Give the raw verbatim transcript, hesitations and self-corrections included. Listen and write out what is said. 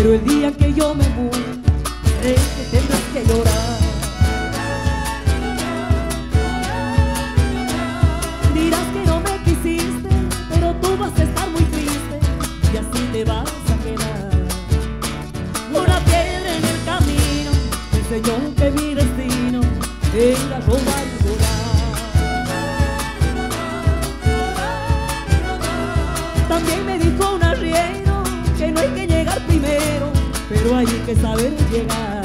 pero el día que yo me muera, sé que tendrás que llorar. Dirás que no me quisiste, pero tú vas a estar muy triste y así te vas a quedar. Una piedra en el camino me enseñó que mi destino era robar y llorar. También me dijo un arriero que no hay que llegar primero, pero hay que saber llegar.